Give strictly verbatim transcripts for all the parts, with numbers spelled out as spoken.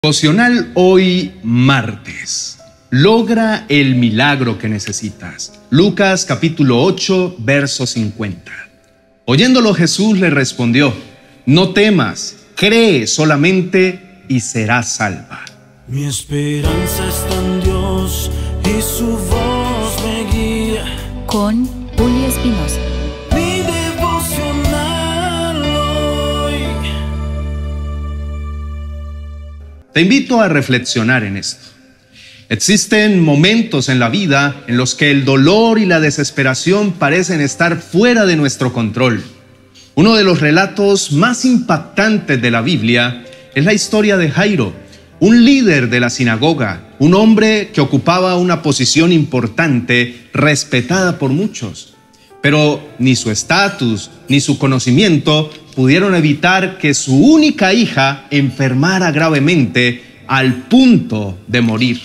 Devocional hoy martes. Logra el milagro que necesitas. Lucas capítulo ocho, verso cincuenta. Oyéndolo Jesús le respondió: no temas, cree solamente y serás salva. Mi esperanza está en Dios y su voz me guía. Con Julio Espinosa. Mi devocional hoy. Te invito a reflexionar en esto. Existen momentos en la vida en los que el dolor y la desesperación parecen estar fuera de nuestro control. Uno de los relatos más impactantes de la Biblia es la historia de Jairo, un líder de la sinagoga, un hombre que ocupaba una posición importante, respetada por muchos. Pero ni su estatus ni su conocimiento pudieron evitar que su única hija enfermara gravemente al punto de morir.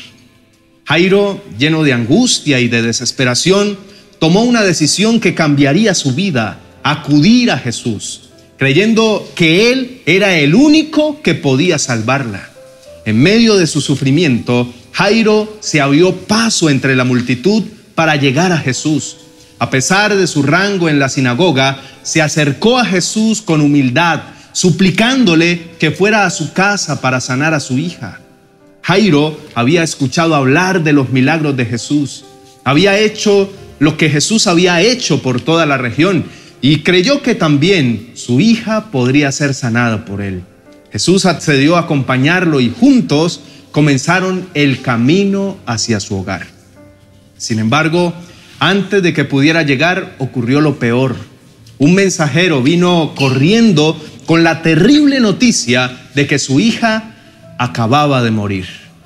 Jairo, lleno de angustia y de desesperación, tomó una decisión que cambiaría su vida: acudir a Jesús, creyendo que Él era el único que podía salvarla. En medio de su sufrimiento, Jairo se abrió paso entre la multitud para llegar a Jesús. A pesar de su rango en la sinagoga, se acercó a Jesús con humildad, suplicándole que fuera a su casa para sanar a su hija. Jairo había escuchado hablar de los milagros de Jesús, había hecho lo que Jesús había hecho por toda la región y creyó que también su hija podría ser sanada por él. Jesús accedió a acompañarlo y juntos comenzaron el camino hacia su hogar. Sin embargo, antes de que pudiera llegar, ocurrió lo peor. Un mensajero vino corriendo con la terrible noticia de que su hija acababa de morir.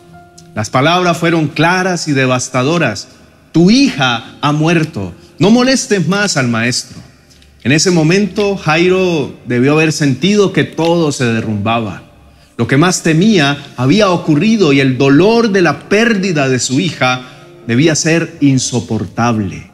Las palabras fueron claras y devastadoras: tu hija ha muerto, no molestes más al maestro. En ese momento, Jairo debió haber sentido que todo se derrumbaba. Lo que más temía había ocurrido y el dolor de la pérdida de su hija debía ser insoportable.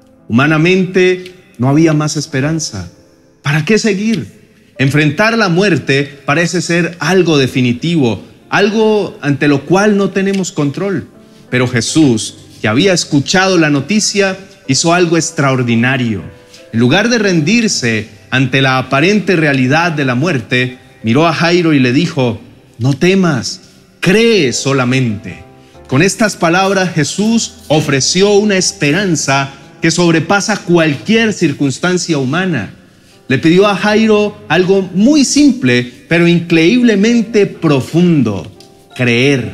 Humanamente no había más esperanza. ¿Para qué seguir? Enfrentar la muerte parece ser algo definitivo, algo ante lo cual no tenemos control. Pero Jesús, que había escuchado la noticia, hizo algo extraordinario. En lugar de rendirse ante la aparente realidad de la muerte, miró a Jairo y le dijo: no temas, cree solamente. Con estas palabras Jesús ofreció una esperanza que sobrepasa cualquier circunstancia humana. Le pidió a Jairo algo muy simple, pero increíblemente profundo: creer.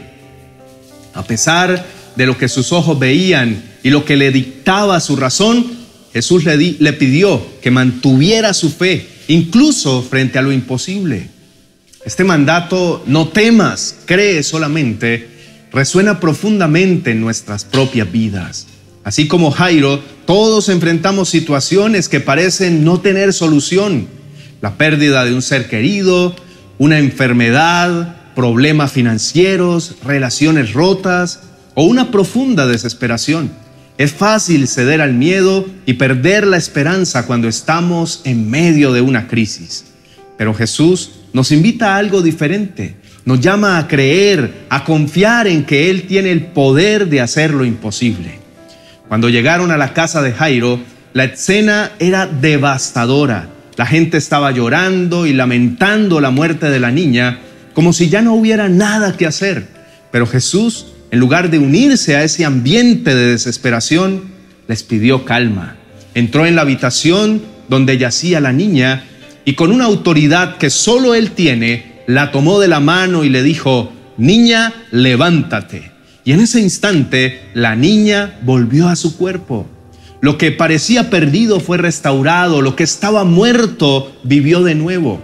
A pesar de lo que sus ojos veían y lo que le dictaba su razón, Jesús le, di, le pidió que mantuviera su fe, incluso frente a lo imposible. Este mandato, no temas, cree solamente, resuena profundamente en nuestras propias vidas. Así como Jairo, todos enfrentamos situaciones que parecen no tener solución. La pérdida de un ser querido, una enfermedad, problemas financieros, relaciones rotas o una profunda desesperación. Es fácil ceder al miedo y perder la esperanza cuando estamos en medio de una crisis. Pero Jesús nos invita a algo diferente. Nos llama a creer, a confiar en que Él tiene el poder de hacer lo imposible. Cuando llegaron a la casa de Jairo, la escena era devastadora. La gente estaba llorando y lamentando la muerte de la niña, como si ya no hubiera nada que hacer. Pero Jesús, en lugar de unirse a ese ambiente de desesperación, les pidió calma. Entró en la habitación donde yacía la niña y con una autoridad que solo Él tiene, la tomó de la mano y le dijo: niña, levántate. Y en ese instante, la niña volvió a su cuerpo. Lo que parecía perdido fue restaurado, lo que estaba muerto vivió de nuevo.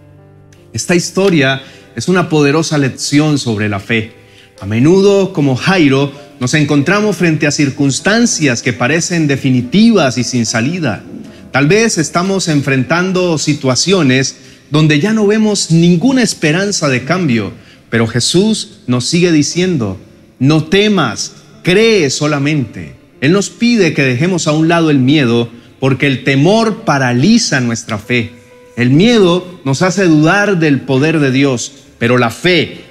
Esta historia es una poderosa lección sobre la fe. A menudo, como Jairo, nos encontramos frente a circunstancias que parecen definitivas y sin salida. Tal vez estamos enfrentando situaciones donde ya no vemos ninguna esperanza de cambio, pero Jesús nos sigue diciendo: no temas, cree solamente. Él nos pide que dejemos a un lado el miedo, porque el temor paraliza nuestra fe. El miedo nos hace dudar del poder de Dios, pero la fe,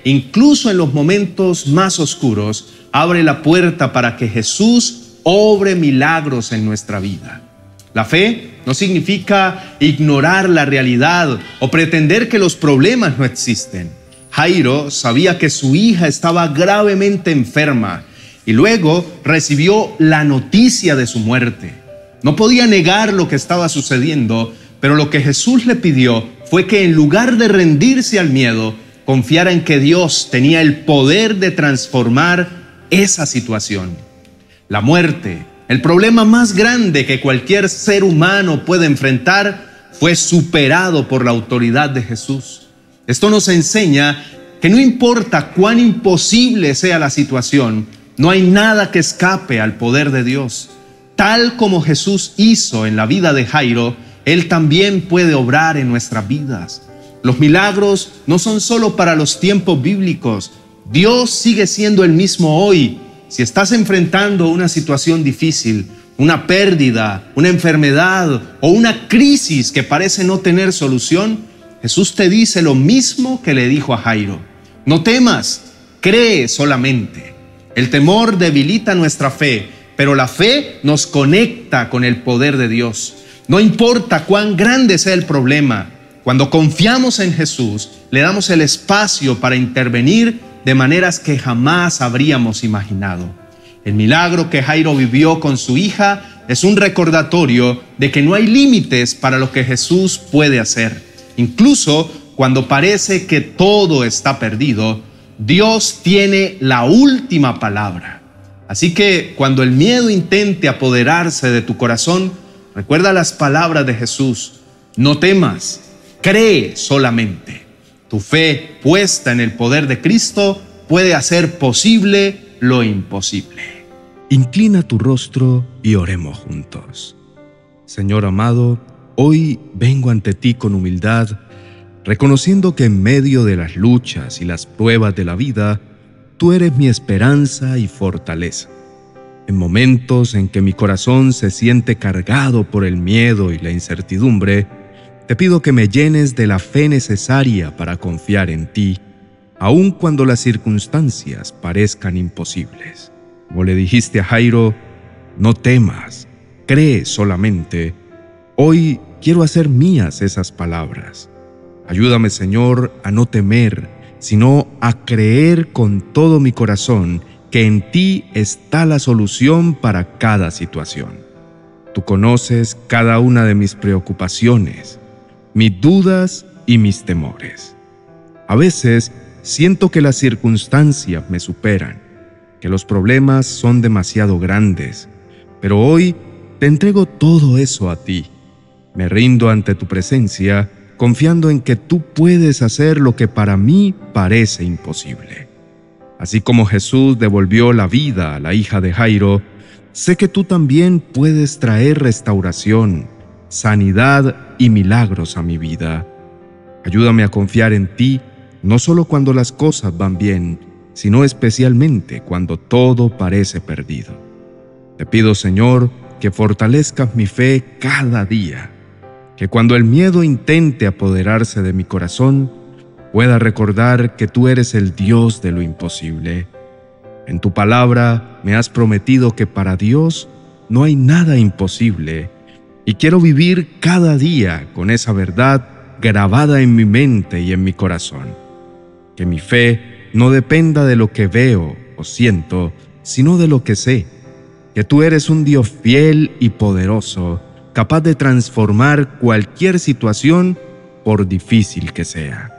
incluso en los momentos más oscuros, abre la puerta para que Jesús obre milagros en nuestra vida. La fe no significa ignorar la realidad o pretender que los problemas no existen. Jairo sabía que su hija estaba gravemente enferma y luego recibió la noticia de su muerte. No podía negar lo que estaba sucediendo, pero lo que Jesús le pidió fue que en lugar de rendirse al miedo, confiara en que Dios tenía el poder de transformar esa situación. La muerte, el problema más grande que cualquier ser humano puede enfrentar, fue superado por la autoridad de Jesús. Esto nos enseña que no importa cuán imposible sea la situación, no hay nada que escape al poder de Dios. Tal como Jesús hizo en la vida de Jairo, Él también puede obrar en nuestras vidas. Los milagros no son solo para los tiempos bíblicos. Dios sigue siendo el mismo hoy. Si estás enfrentando una situación difícil, una pérdida, una enfermedad o una crisis que parece no tener solución, Jesús te dice lo mismo que le dijo a Jairo. No temas, cree solamente. El temor debilita nuestra fe, pero la fe nos conecta con el poder de Dios. No importa cuán grande sea el problema, cuando confiamos en Jesús, le damos el espacio para intervenir de maneras que jamás habríamos imaginado. El milagro que Jairo vivió con su hija es un recordatorio de que no hay límites para lo que Jesús puede hacer. Incluso cuando parece que todo está perdido, Dios tiene la última palabra. Así que cuando el miedo intente apoderarse de tu corazón, recuerda las palabras de Jesús. No temas, cree solamente. Tu fe puesta en el poder de Cristo puede hacer posible lo imposible. Inclina tu rostro y oremos juntos. Señor amado, hoy vengo ante ti con humildad, reconociendo que en medio de las luchas y las pruebas de la vida, tú eres mi esperanza y fortaleza. En momentos en que mi corazón se siente cargado por el miedo y la incertidumbre, te pido que me llenes de la fe necesaria para confiar en ti, aun cuando las circunstancias parezcan imposibles. Como le dijiste a Jairo, no temas, cree solamente. Hoy quiero hacer mías esas palabras. Ayúdame, Señor, a no temer, sino a creer con todo mi corazón que en ti está la solución para cada situación. Tú conoces cada una de mis preocupaciones, mis dudas y mis temores. A veces siento que las circunstancias me superan, que los problemas son demasiado grandes, pero hoy te entrego todo eso a ti. Me rindo ante tu presencia, confiando en que tú puedes hacer lo que para mí parece imposible. Así como Jesús devolvió la vida a la hija de Jairo, sé que tú también puedes traer restauración, sanidad y milagros a mi vida. Ayúdame a confiar en ti, no solo cuando las cosas van bien, sino especialmente cuando todo parece perdido. Te pido, Señor, que fortalezcas mi fe cada día, que cuando el miedo intente apoderarse de mi corazón, pueda recordar que tú eres el Dios de lo imposible. En tu palabra me has prometido que para Dios no hay nada imposible, y quiero vivir cada día con esa verdad grabada en mi mente y en mi corazón. Que mi fe no dependa de lo que veo o siento, sino de lo que sé, que tú eres un Dios fiel y poderoso, capaz de transformar cualquier situación por difícil que sea.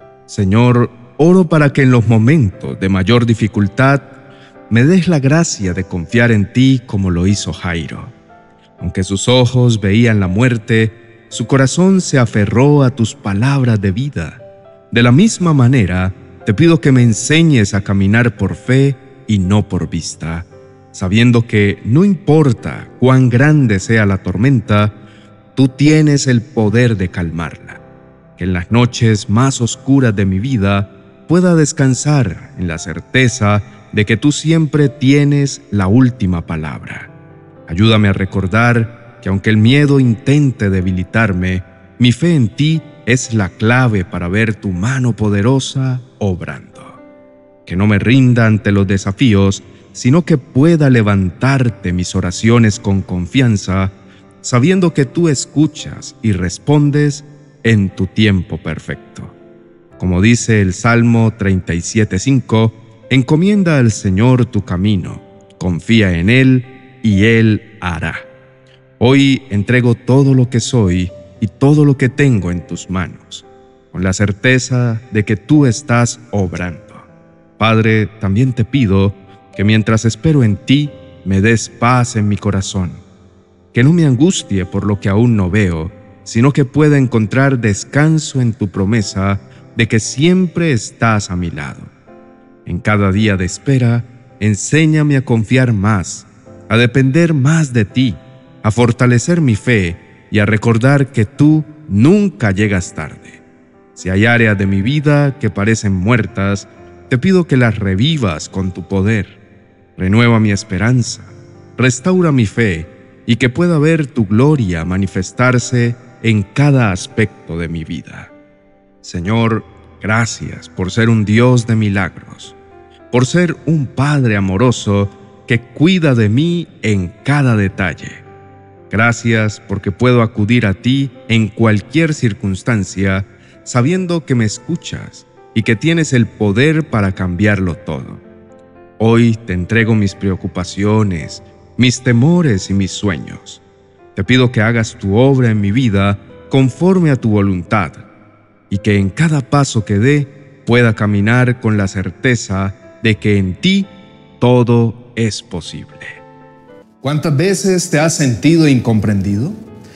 Señor, oro para que en los momentos de mayor dificultad me des la gracia de confiar en ti como lo hizo Jairo. Aunque sus ojos veían la muerte, su corazón se aferró a tus palabras de vida. De la misma manera, te pido que me enseñes a caminar por fe y no por vista, sabiendo que no importa cuán grande sea la tormenta, tú tienes el poder de calmarla. Que en las noches más oscuras de mi vida pueda descansar en la certeza de que tú siempre tienes la última palabra. Ayúdame a recordar que aunque el miedo intente debilitarme, mi fe en ti es la clave para ver tu mano poderosa obrando. que no me rinda ante los desafíos, sino que pueda levantarte mis oraciones con confianza, sabiendo que tú escuchas y respondes en tu tiempo perfecto. Como dice el Salmo treinta y siete cinco, encomienda al Señor tu camino, confía en Él y Él hará. Hoy entrego todo lo que soy y todo lo que tengo en tus manos, con la certeza de que tú estás obrando. Padre, también te pido que mientras espero en ti, me des paz en mi corazón, que no me angustie por lo que aún no veo, sino que pueda encontrar descanso en tu promesa de que siempre estás a mi lado. En cada día de espera, enséñame a confiar más, a depender más de ti, a fortalecer mi fe y a recordar que tú nunca llegas tarde. Si hay áreas de mi vida que parecen muertas, te pido que las revivas con tu poder. Renueva mi esperanza, restaura mi fe y que pueda ver tu gloria manifestarse en cada aspecto de mi vida. Señor, gracias por ser un Dios de milagros, por ser un Padre amoroso que cuida de mí en cada detalle. Gracias porque puedo acudir a ti en cualquier circunstancia, sabiendo que me escuchas y que tienes el poder para cambiarlo todo. Hoy te entrego mis preocupaciones, mis temores y mis sueños. Te pido que hagas tu obra en mi vida conforme a tu voluntad y que en cada paso que dé pueda caminar con la certeza de que en ti todo es posible. ¿Cuántas veces te has sentido incomprendido?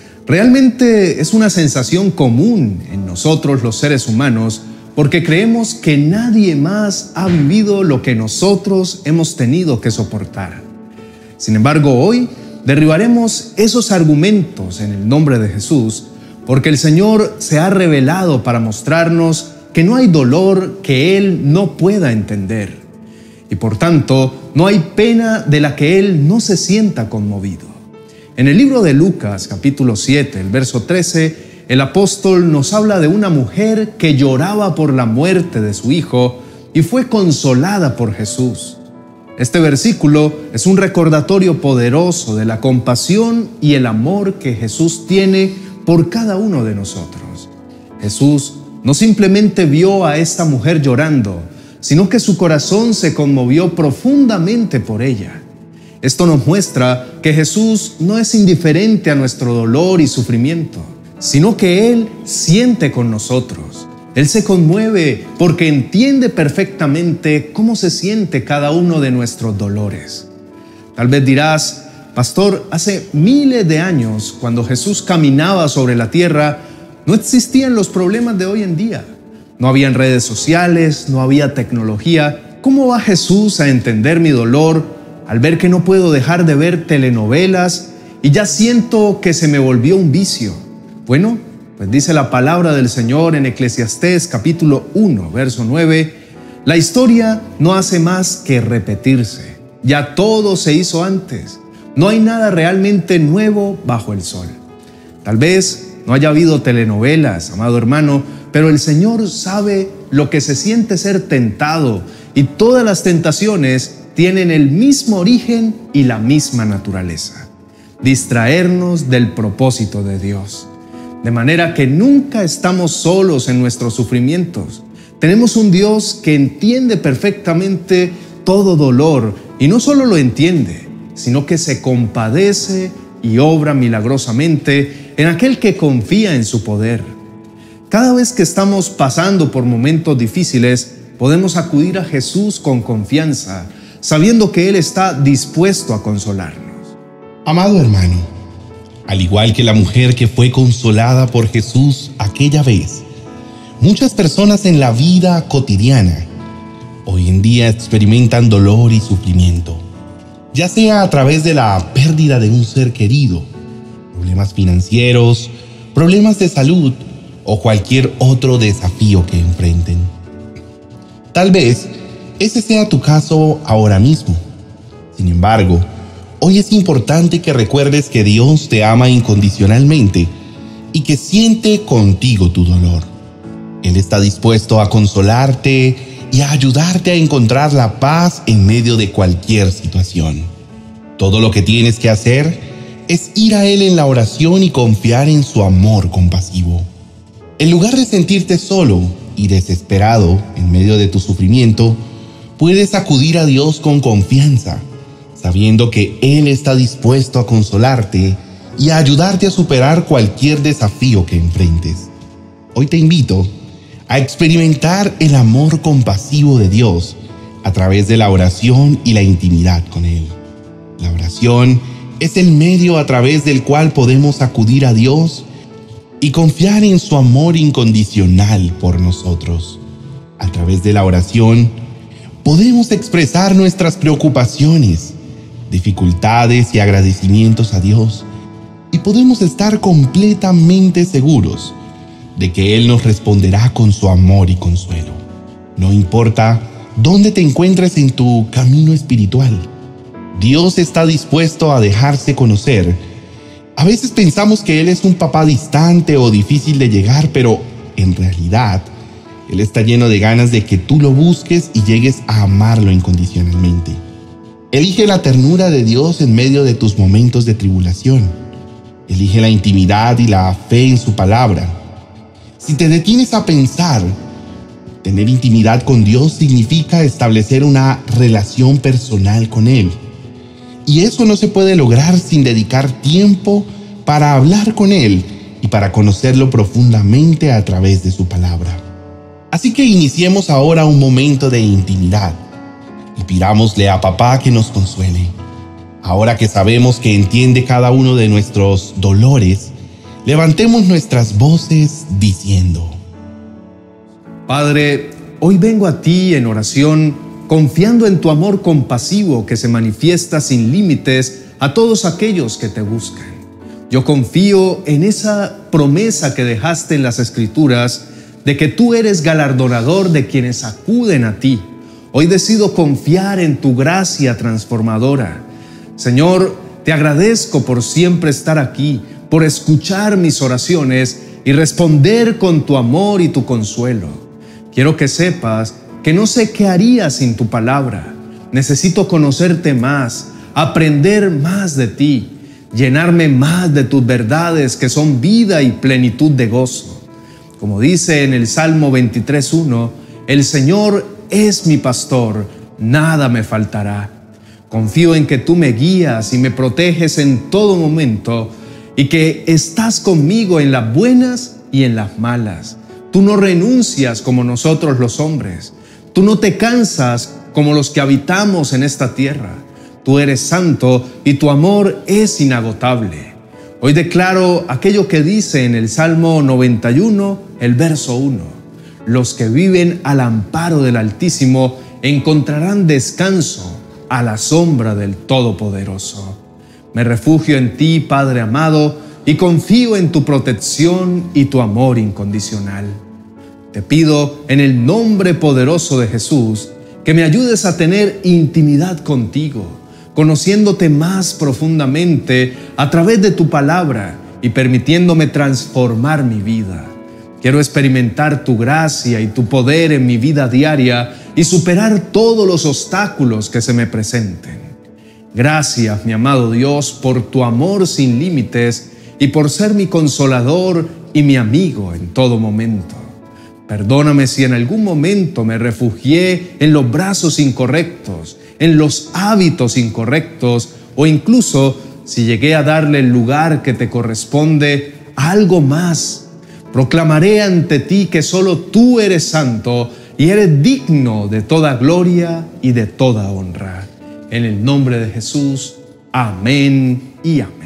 Realmente es una sensación común en nosotros los seres humanos porque creemos que nadie más ha vivido lo que nosotros hemos tenido que soportar. Sin embargo, hoy derribaremos esos argumentos en el nombre de Jesús, porque el Señor se ha revelado para mostrarnos que no hay dolor que Él no pueda entender. Y por tanto, no hay pena de la que Él no se sienta conmovido. En el libro de Lucas, capítulo siete, el verso trece, el apóstol nos habla de una mujer que lloraba por la muerte de su hijo y fue consolada por Jesús. Este versículo es un recordatorio poderoso de la compasión y el amor que Jesús tiene por cada uno de nosotros. Jesús no simplemente vio a esta mujer llorando, sino que su corazón se conmovió profundamente por ella. Esto nos muestra que Jesús no es indiferente a nuestro dolor y sufrimiento, sino que Él siente con nosotros. Él se conmueve porque entiende perfectamente cómo se siente cada uno de nuestros dolores. Tal vez dirás, pastor, hace miles de años, cuando Jesús caminaba sobre la tierra, no existían los problemas de hoy en día. No habían redes sociales, no había tecnología. ¿Cómo va Jesús a entender mi dolor al ver que no puedo dejar de ver telenovelas y ya siento que se me volvió un vicio? Bueno, pues dice la palabra del Señor en Eclesiastés capítulo uno, verso nueve, la historia no hace más que repetirse. Ya todo se hizo antes. No hay nada realmente nuevo bajo el sol. Tal vez no haya habido telenovelas, amado hermano, pero el Señor sabe lo que se siente ser tentado y todas las tentaciones tienen el mismo origen y la misma naturaleza: distraernos del propósito de Dios. De manera que nunca estamos solos en nuestros sufrimientos. Tenemos un Dios que entiende perfectamente todo dolor y no solo lo entiende, sino que se compadece y obra milagrosamente en aquel que confía en su poder. Cada vez que estamos pasando por momentos difíciles, podemos acudir a Jesús con confianza, sabiendo que Él está dispuesto a consolarnos. Amado hermano, al igual que la mujer que fue consolada por Jesús aquella vez, muchas personas en la vida cotidiana hoy en día experimentan dolor y sufrimiento, ya sea a través de la pérdida de un ser querido, problemas financieros, problemas de salud o cualquier otro desafío que enfrenten. Tal vez ese sea tu caso ahora mismo. Sin embargo, hoy es importante que recuerdes que Dios te ama incondicionalmente y que siente contigo tu dolor. Él está dispuesto a consolarte y a ayudarte a encontrar la paz en medio de cualquier situación. Todo lo que tienes que hacer es ir a Él en la oración y confiar en su amor compasivo. En lugar de sentirte solo y desesperado en medio de tu sufrimiento, puedes acudir a Dios con confianza, sabiendo que Él está dispuesto a consolarte y a ayudarte a superar cualquier desafío que enfrentes. Hoy te invito a experimentar el amor compasivo de Dios a través de la oración y la intimidad con Él. La oración es el medio a través del cual podemos acudir a Dios y confiar en su amor incondicional por nosotros. A través de la oración podemos expresar nuestras preocupaciones, dificultades y agradecimientos a Dios, y podemos estar completamente seguros de que Él nos responderá con su amor y consuelo. No importa dónde te encuentres en tu camino espiritual, Dios está dispuesto a dejarse conocer. A veces pensamos que Él es un papá distante o difícil de llegar, pero en realidad Él está lleno de ganas de que tú lo busques y llegues a amarlo incondicionalmente. Elige la ternura de Dios en medio de tus momentos de tribulación. Elige la intimidad y la fe en su palabra. Si te detienes a pensar, tener intimidad con Dios significa establecer una relación personal con Él. Y eso no se puede lograr sin dedicar tiempo para hablar con Él y para conocerlo profundamente a través de su palabra. Así que iniciemos ahora un momento de intimidad y pidámosle a Papá que nos consuele. Ahora que sabemos que entiende cada uno de nuestros dolores, levantemos nuestras voces diciendo: Padre, hoy vengo a ti en oración, confiando en tu amor compasivo que se manifiesta sin límites a todos aquellos que te buscan. Yo confío en esa promesa que dejaste en las Escrituras de que tú eres galardonador de quienes acuden a ti. Hoy decido confiar en tu gracia transformadora. Señor, te agradezco por siempre estar aquí, por escuchar mis oraciones y responder con tu amor y tu consuelo. Quiero que sepas que no sé qué haría sin tu palabra. Necesito conocerte más, aprender más de ti, llenarme más de tus verdades que son vida y plenitud de gozo. Como dice en el Salmo veintitrés uno, el Señor es mi pastor, nada me faltará. Confío en que tú me guías y me proteges en todo momento y que estás conmigo en las buenas y en las malas. Tú no renuncias como nosotros los hombres. Tú no te cansas como los que habitamos en esta tierra. Tú eres santo y tu amor es inagotable. Hoy declaro aquello que dice en el Salmo noventa y uno, el verso uno. Los que viven al amparo del Altísimo encontrarán descanso a la sombra del Todopoderoso. Me refugio en ti, Padre amado, y confío en tu protección y tu amor incondicional. Te pido en el nombre poderoso de Jesús que me ayudes a tener intimidad contigo, conociéndote más profundamente a través de tu palabra y permitiéndome transformar mi vida. Quiero experimentar tu gracia y tu poder en mi vida diaria y superar todos los obstáculos que se me presenten. Gracias, mi amado Dios, por tu amor sin límites y por ser mi consolador y mi amigo en todo momento. Perdóname si en algún momento me refugié en los brazos incorrectos, en los hábitos incorrectos o incluso si llegué a darle el lugar que te corresponde a algo más. Proclamaré ante ti que solo tú eres santo y eres digno de toda gloria y de toda honra. En el nombre de Jesús, amén y amén.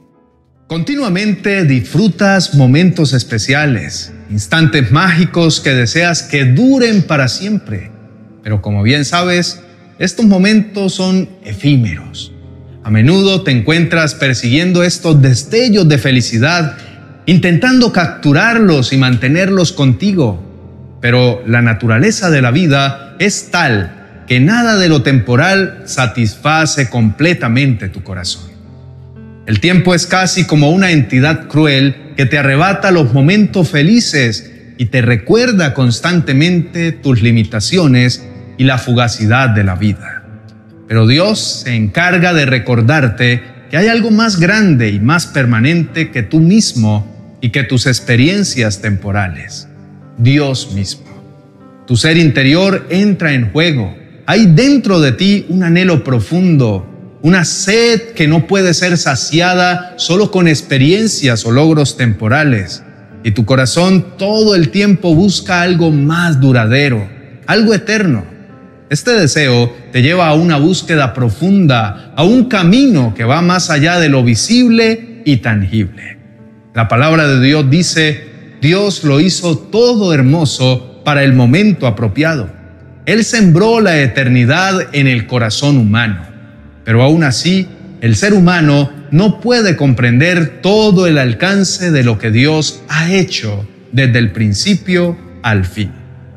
Continuamente disfrutas momentos especiales, instantes mágicos que deseas que duren para siempre. Pero como bien sabes, estos momentos son efímeros. A menudo te encuentras persiguiendo estos destellos de felicidad, intentando capturarlos y mantenerlos contigo. Pero la naturaleza de la vida es tal que nada de lo temporal satisface completamente tu corazón. El tiempo es casi como una entidad cruel que te arrebata los momentos felices y te recuerda constantemente tus limitaciones y la fugacidad de la vida. Pero Dios se encarga de recordarte que hay algo más grande y más permanente que tú mismo y que tus experiencias temporales. Dios mismo. Tu ser interior entra en juego. Hay dentro de ti un anhelo profundo, una sed que no puede ser saciada solo con experiencias o logros temporales. Y tu corazón todo el tiempo busca algo más duradero, algo eterno. Este deseo te lleva a una búsqueda profunda, a un camino que va más allá de lo visible y tangible. La palabra de Dios dice: Dios lo hizo todo hermoso para el momento apropiado. Él sembró la eternidad en el corazón humano. Pero aún así, el ser humano no puede comprender todo el alcance de lo que Dios ha hecho desde el principio al fin.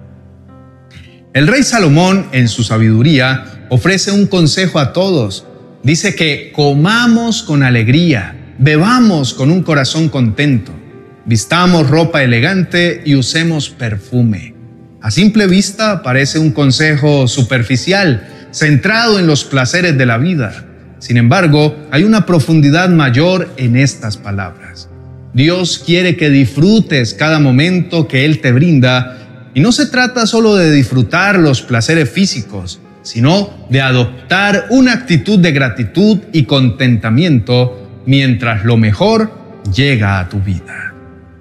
El rey Salomón, en su sabiduría, ofrece un consejo a todos. Dice que comamos con alegría, bebamos con un corazón contento, vistamos ropa elegante y usemos perfume. A simple vista parece un consejo superficial, centrado en los placeres de la vida. Sin embargo, hay una profundidad mayor en estas palabras. Dios quiere que disfrutes cada momento que Él te brinda, y no se trata solo de disfrutar los placeres físicos, sino de adoptar una actitud de gratitud y contentamiento mientras lo mejor llega a tu vida.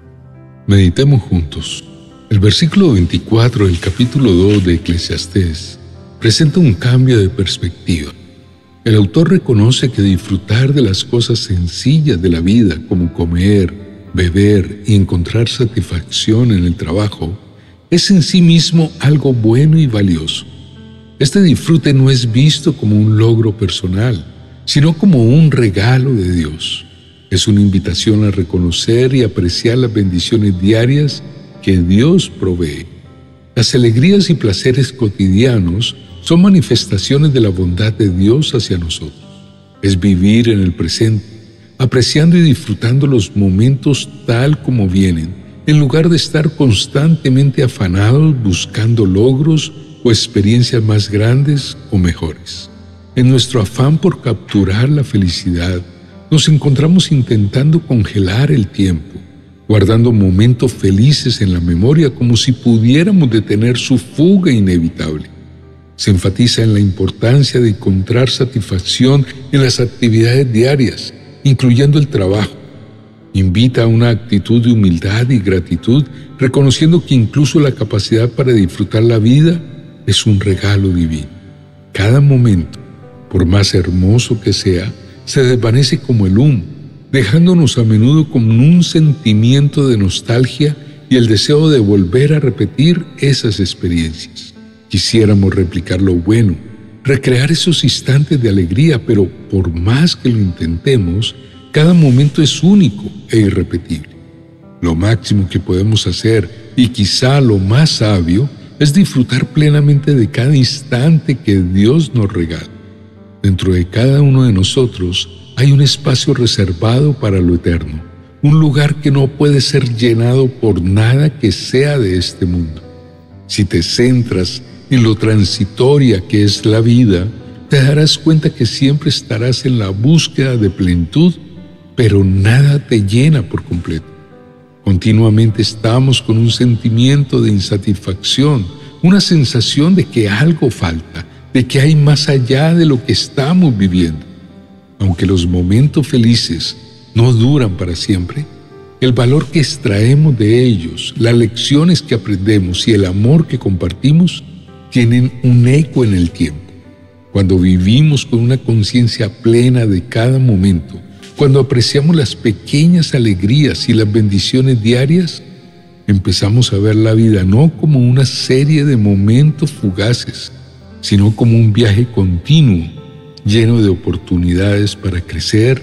Meditemos juntos. El versículo veinticuatro del capítulo dos de Eclesiastés presenta un cambio de perspectiva. El autor reconoce que disfrutar de las cosas sencillas de la vida, como comer, beber y encontrar satisfacción en el trabajo, es en sí mismo algo bueno y valioso. Este disfrute no es visto como un logro personal, sino como un regalo de Dios. Es una invitación a reconocer y apreciar las bendiciones diarias que Dios provee. Las alegrías y placeres cotidianos son manifestaciones de la bondad de Dios hacia nosotros. Es vivir en el presente, apreciando y disfrutando los momentos tal como vienen, en lugar de estar constantemente afanados buscando logros o experiencias más grandes o mejores. En nuestro afán por capturar la felicidad, nos encontramos intentando congelar el tiempo, guardando momentos felices en la memoria como si pudiéramos detener su fuga inevitable. Se enfatiza en la importancia de encontrar satisfacción en las actividades diarias, incluyendo el trabajo. Invita a una actitud de humildad y gratitud, reconociendo que incluso la capacidad para disfrutar la vida es un regalo divino. Cada momento, por más hermoso que sea, se desvanece como el humo, dejándonos a menudo con un sentimiento de nostalgia y el deseo de volver a repetir esas experiencias. Quisiéramos replicar lo bueno, recrear esos instantes de alegría, pero por más que lo intentemos, cada momento es único e irrepetible. Lo máximo que podemos hacer, y quizá lo más sabio, es disfrutar plenamente de cada instante que Dios nos regala. Dentro de cada uno de nosotros hay un espacio reservado para lo eterno, un lugar que no puede ser llenado por nada que sea de este mundo. Si te centras en lo transitoria que es la vida, te darás cuenta que siempre estarás en la búsqueda de plenitud, pero nada te llena por completo. Continuamente estamos con un sentimiento de insatisfacción, una sensación de que algo falta, de que hay más allá de lo que estamos viviendo. Aunque los momentos felices no duran para siempre, el valor que extraemos de ellos, las lecciones que aprendemos y el amor que compartimos tienen un eco en el tiempo. Cuando vivimos con una conciencia plena de cada momento, cuando apreciamos las pequeñas alegrías y las bendiciones diarias, empezamos a ver la vida no como una serie de momentos fugaces, sino como un viaje continuo, lleno de oportunidades para crecer,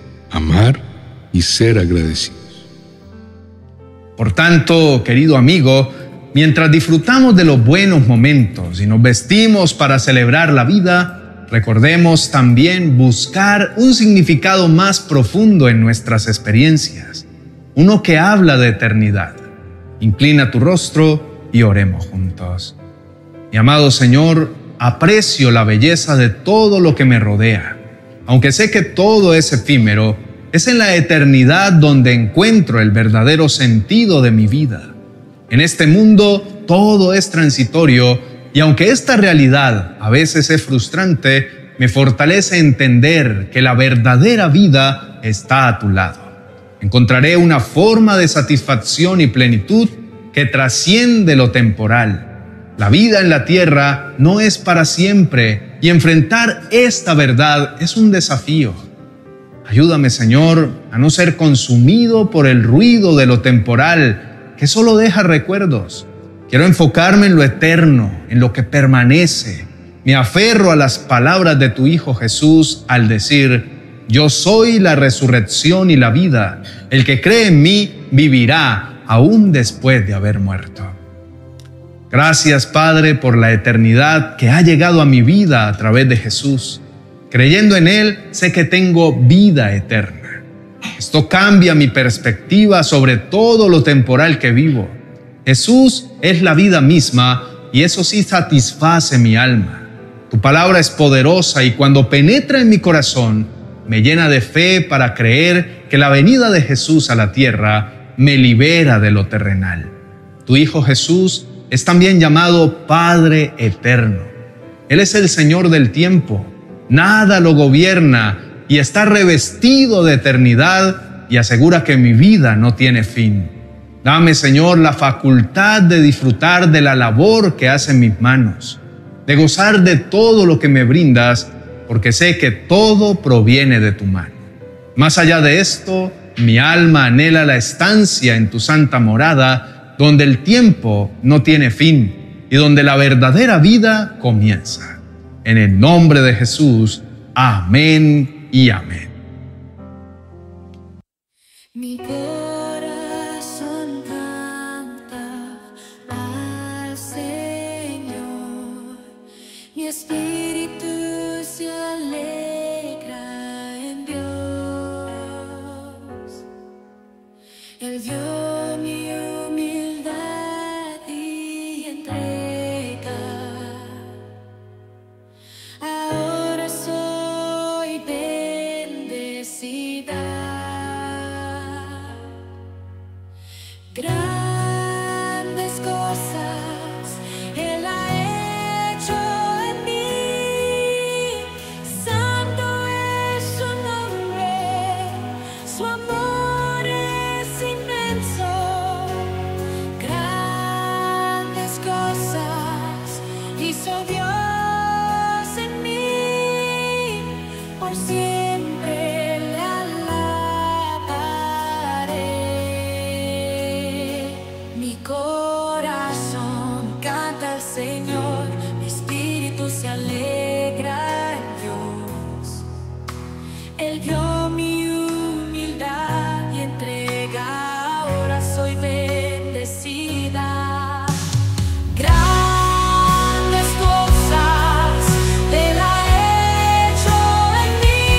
amar y ser agradecidos. Por tanto, querido amigo, mientras disfrutamos de los buenos momentos y nos vestimos para celebrar la vida, recordemos también buscar un significado más profundo en nuestras experiencias, uno que habla de eternidad. Inclina tu rostro y oremos juntos. Mi amado Señor, aprecio la belleza de todo lo que me rodea. Aunque sé que todo es efímero, es en la eternidad donde encuentro el verdadero sentido de mi vida. En este mundo todo es transitorio y aunque esta realidad a veces es frustrante, me fortalece entender que la verdadera vida está a tu lado. Encontraré una forma de satisfacción y plenitud que trasciende lo temporal. La vida en la tierra no es para siempre y enfrentar esta verdad es un desafío. Ayúdame, Señor, a no ser consumido por el ruido de lo temporal que solo deja recuerdos. Quiero enfocarme en lo eterno, en lo que permanece. Me aferro a las palabras de tu Hijo Jesús al decir: yo soy la resurrección y la vida. El que cree en mí vivirá aún después de haber muerto. Gracias, Padre, por la eternidad que ha llegado a mi vida a través de Jesús. Creyendo en Él, sé que tengo vida eterna. Esto cambia mi perspectiva sobre todo lo temporal que vivo. Jesús es la vida misma y eso sí satisface mi alma. Tu palabra es poderosa y cuando penetra en mi corazón, me llena de fe para creer que la venida de Jesús a la tierra me libera de lo terrenal. Tu Hijo Jesús es también llamado Padre Eterno. Él es el Señor del tiempo. Nada lo gobierna y está revestido de eternidad y asegura que mi vida no tiene fin. Dame, Señor, la facultad de disfrutar de la labor que hacen mis manos, de gozar de todo lo que me brindas, porque sé que todo proviene de tu mano. Más allá de esto, mi alma anhela la estancia en tu santa morada, donde el tiempo no tiene fin y donde la verdadera vida comienza. En el nombre de Jesús, amén y amén. Mi corazón canta al Señor, mi espíritu se alegra en Dios. Él vio mi humildad y entrega. Ahora soy bendecida. Grandes cosas Él ha hecho en mí. Santo es su nombre, su amor es inmenso. Grandes cosas hizo Dios en mí, por siempre le alabaré. Mi corazón canta al Señor, mi espíritu se alegra en Dios. Él vio mi humildad y entrega, ahora soy bendecida. Grandes cosas Él ha hecho en mí.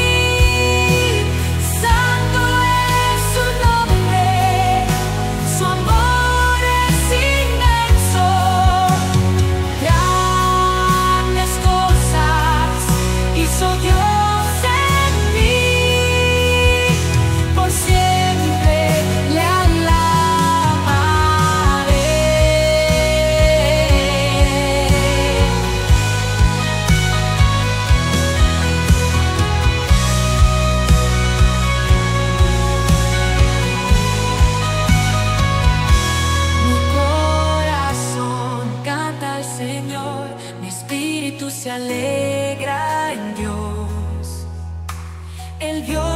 Santo es su nombre, su amor es inmenso. Grandes cosas hizo Dios en mí, por siempre le alabaré. Mi corazón canta al Señor, mi espíritu se alegra en Dios. Él vio